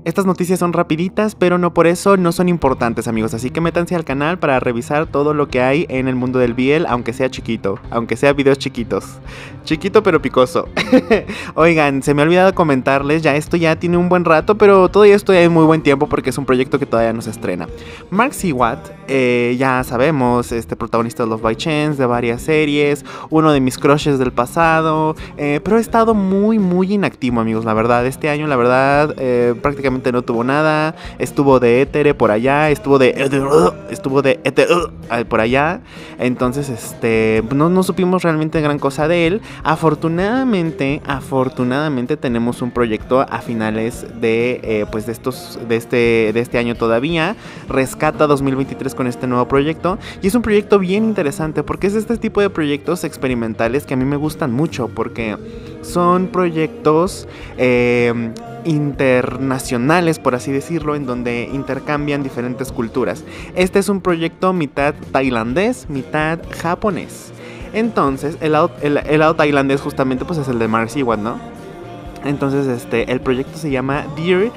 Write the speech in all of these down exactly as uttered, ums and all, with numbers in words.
Estas noticias son rapiditas, pero no por eso no son importantes, amigos. Así que métanse al canal para revisar todo lo que hay en el mundo del B L, aunque sea chiquito, aunque sea videos chiquitos. Chiquito pero picoso. Oigan, se me ha olvidado comentarles, ya esto ya tiene un buen rato, pero todavía estoy en muy buen tiempo porque es un proyecto que todavía no se estrena. Mark Seward, eh, ya sabemos, este protagonista de Love by Chance, de varias series, uno de mis crushes del pasado, eh, pero he estado muy, muy inactivo, amigos, la verdad. Este año, la verdad, eh, prácticamente no tuvo nada. Estuvo de étere por allá, estuvo de estuvo de étere por allá. Entonces, este, no, no supimos realmente gran cosa de él. Afortunadamente, afortunadamente tenemos un proyecto a finales de, eh, pues de estos, de este, de este año todavía. Rescata dos mil veintitrés con este nuevo proyecto y es un proyecto bien interesante porque es este tipo de proyectos experimentales que a mí me gustan mucho porque son proyectos eh, internacionales, por así decirlo, en donde intercambian diferentes culturas. Este es un proyecto mitad tailandés, mitad japonés. Entonces, el lado, el, el lado tailandés justamente pues es el de Mark Seward, ¿no? Entonces, este, el proyecto se llama Dear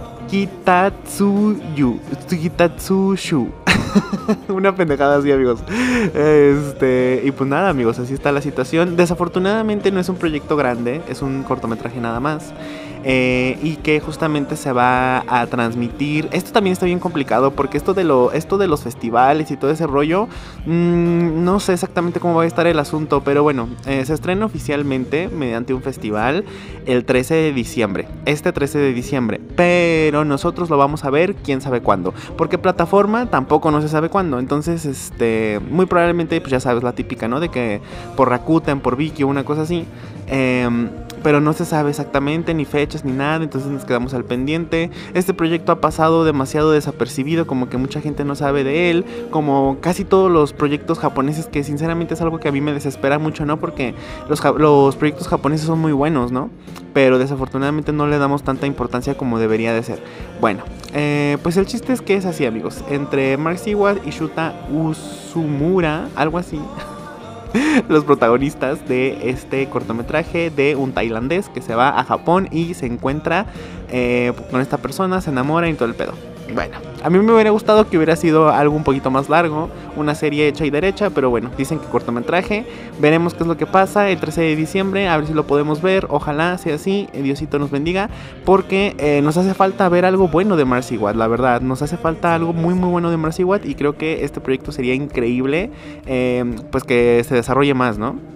Kitatsuyu, Kitatsushu. Una pendejada así, amigos. Este, y pues nada, amigos, así está la situación. Desafortunadamente no es un proyecto grande, es un cortometraje nada más. Eh, y que justamente se va a transmitir. Esto también está bien complicado porque esto de, lo, esto de los festivales y todo ese rollo, mmm, no sé exactamente cómo va a estar el asunto, pero bueno, eh, se estrena oficialmente mediante un festival el trece de diciembre, este trece de diciembre, pero nosotros lo vamos a ver quién sabe cuándo, porque plataforma tampoco no se sabe cuándo. Entonces, este, muy probablemente, pues ya sabes, la típica, ¿no? De que por Rakuten, por Viki o una cosa así. Eh, pero no se sabe exactamente ni fechas ni nada, entonces nos quedamos al pendiente. Este proyecto ha pasado demasiado desapercibido, como que mucha gente no sabe de él, como casi todos los proyectos japoneses, que sinceramente es algo que a mí me desespera mucho, ¿no? Porque los, los proyectos japoneses son muy buenos, ¿no? Pero desafortunadamente no le damos tanta importancia como debería de ser. Bueno, eh, pues el chiste es que es así, amigos. Entre Mark Seward y Shuta Uzumura, algo así, los protagonistas de este cortometraje de un tailandés que se va a Japón y se encuentra eh, con esta persona, se enamora y todo el pedo. Bueno, a mí me hubiera gustado que hubiera sido algo un poquito más largo, una serie hecha y derecha, pero bueno, dicen que cortometraje. Veremos qué es lo que pasa el trece de diciembre, a ver si lo podemos ver, ojalá sea así, Diosito nos bendiga, porque eh, nos hace falta ver algo bueno de Mark Seward, la verdad, nos hace falta algo muy muy bueno de Mark Seward y creo que este proyecto sería increíble, eh, pues que se desarrolle más, ¿no?